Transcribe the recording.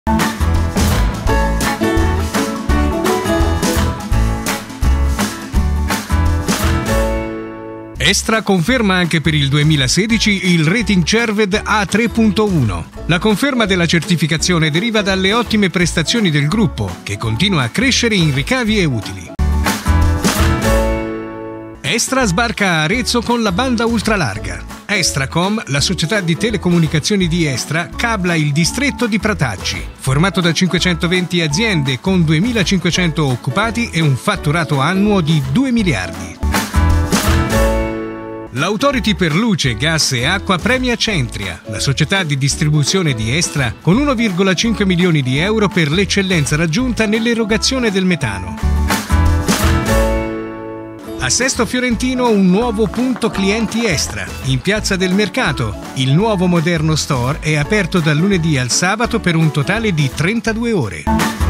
Estra conferma anche per il 2016 il rating Cerved A3.1. La conferma della certificazione deriva dalle ottime prestazioni del gruppo, che continua a crescere in ricavi e utili. Estra sbarca a Arezzo con la banda ultralarga. Estracom, la società di telecomunicazioni di Estra, cabla il distretto di Pratacci, formato da 520 aziende con 2.500 occupati e un fatturato annuo di 2 miliardi. L'Authority per luce, gas e acqua premia Centria, la società di distribuzione di Estra, con 1,5 milioni di euro per l'eccellenza raggiunta nell'erogazione del metano. A Sesto Fiorentino un nuovo punto clienti Estra, in Piazza del Mercato. Il nuovo moderno store è aperto dal lunedì al sabato per un totale di 32 ore.